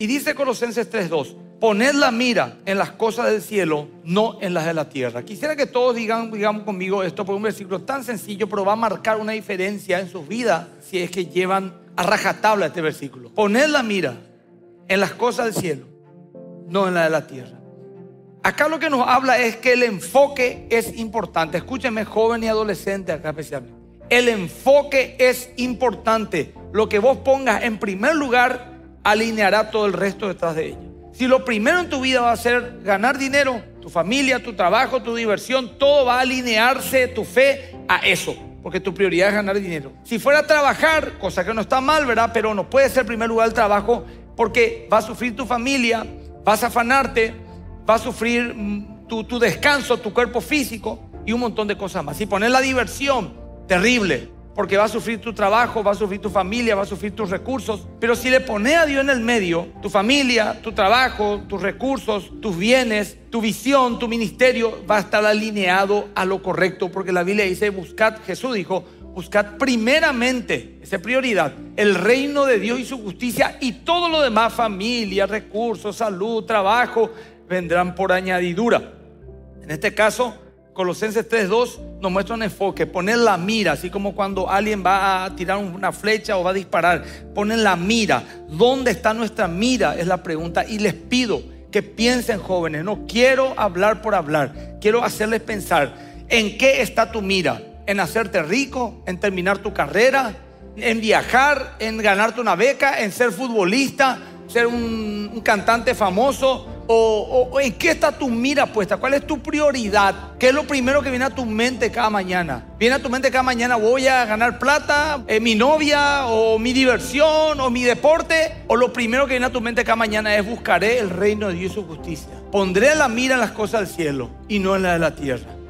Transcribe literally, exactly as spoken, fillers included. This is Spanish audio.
Y dice Colosenses tres dos, poned la mira en las cosas del cielo, no en las de la tierra. Quisiera que todos digan, digamos conmigo esto, por un versículo tan sencillo, pero va a marcar una diferencia en sus vidas si es que llevan a rajatabla este versículo. Poned la mira en las cosas del cielo, no en las de la tierra. Acá lo que nos habla es que el enfoque es importante. Escúchenme, joven y adolescente acá especialmente. El enfoque es importante. Lo que vos pongas en primer lugar alineará todo el resto detrás de ella. Si lo primero en tu vida va a ser ganar dinero, tu familia, tu trabajo, tu diversión, todo va a alinearse, tu fe, a eso. Porque tu prioridad es ganar dinero. Si fuera a trabajar, cosa que no está mal, ¿verdad? Pero no puede ser en primer lugar el trabajo, porque va a sufrir tu familia, vas a afanarte, va a sufrir tu, tu descanso, tu cuerpo físico y un montón de cosas más. Si pones la diversión, terrible, porque va a sufrir tu trabajo, va a sufrir tu familia, va a sufrir tus recursos. Pero si le pones a Dios en el medio, tu familia, tu trabajo, tus recursos, tus bienes, tu visión, tu ministerio va a estar alineado a lo correcto, porque la Biblia dice, buscad, Jesús dijo, buscad primeramente, esa es prioridad, el reino de Dios y su justicia, y todo lo demás, familia, recursos, salud, trabajo, vendrán por añadidura. En este caso, Colosenses tres dos nos muestra un enfoque, poner la mira, así como cuando alguien va a tirar una flecha o va a disparar, ponen la mira. ¿Dónde está nuestra mira? Es la pregunta. Y les pido que piensen, jóvenes, no quiero hablar por hablar, quiero hacerles pensar, ¿en qué está tu mira? ¿En hacerte rico? ¿En terminar tu carrera? ¿En viajar? ¿En ganarte una beca? ¿En ser futbolista? ¿Ser un, un cantante famoso? O, o, o ¿en qué está tu mira puesta? ¿Cuál es tu prioridad? ¿Qué es lo primero que viene a tu mente cada mañana? ¿Viene a tu mente cada mañana, voy a ganar plata, eh, mi novia, o mi diversión, o mi deporte? ¿O lo primero que viene a tu mente cada mañana es buscaré el reino de Dios y su justicia? Pondré la mira en las cosas del cielo y no en la de la tierra.